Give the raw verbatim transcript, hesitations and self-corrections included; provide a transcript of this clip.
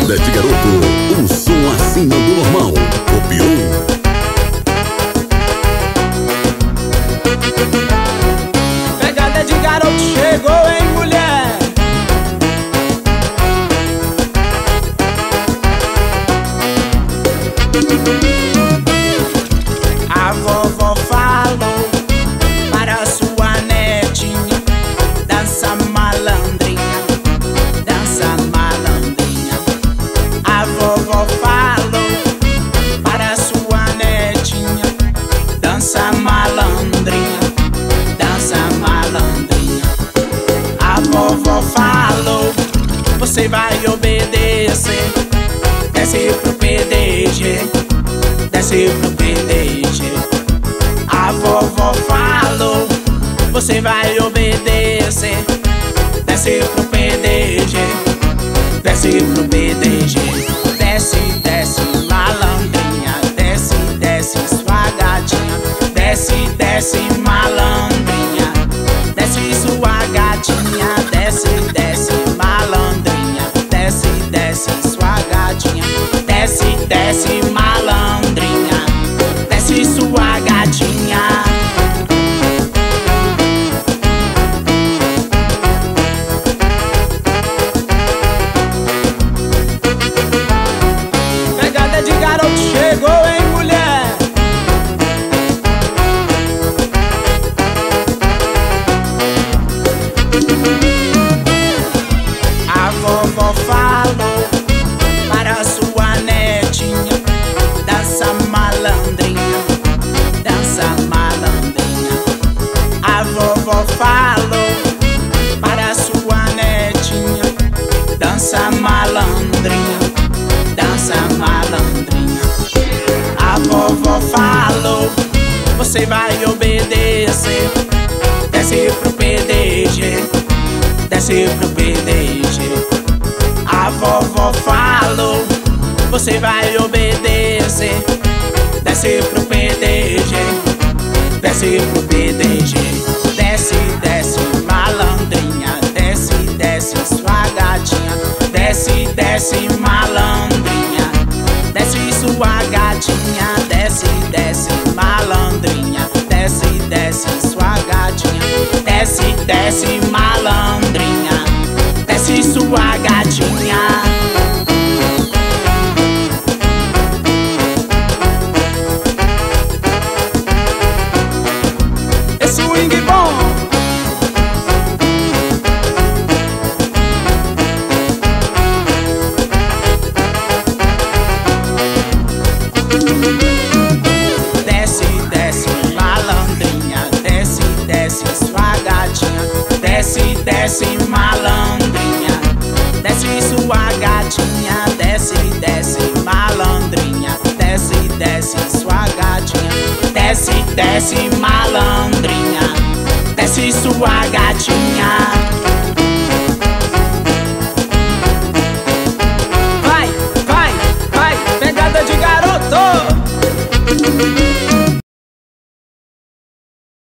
Pegada de garoto, um som acima do normal. Copiou. Pegada de garoto chegou, hein, mulher? A vovó falou para sua netinha: dança malandrinha, dança malandrinha. A vovó falou para sua netinha: dança malandrinha, dança malandrinha. A vovó falou: você vai obedecer, desce pro P D G, desce pro P D G. A vovó falou: você vai obedecer, desce pro P D G, desce pro P D G. Desce, desce malandrinha, desce, desce sua gatinha, desce, desce malandrinha, desce sua gatinha, desce, desce malandrinha, desce, desce sua gatinha, desce, desce malandrinha, desce sua gatinha. Pegada de garoto chegou, hein, mulher? A vovó falou para sua netinha: dança malandrinha, dança malandrinha. A vovó falou para sua netinha: dança malandrinha, dança malandrinha. A vovó falou: você vai obedecer, desce pro P D G, desce pro P D G. A vovó falou: você vai obedecer, desce pro P D G, desce pro P D G. Desce, desce malandrinha, desce, desce sua gatinha, desce, desce malandrinha, desce sua gatinha, desce, desce malandrinha, desce, desce sua gatinha, desce, desce malandrinha, desce sua gatinha. É swing bom. Desce, desce malandrinha, desce, desce sua gatinha, desce, desce malandrinha, desce sua gatinha, desce, desce malandrinha, desce, desce sua gatinha, desce, desce malandrinha, desce sua gatinha.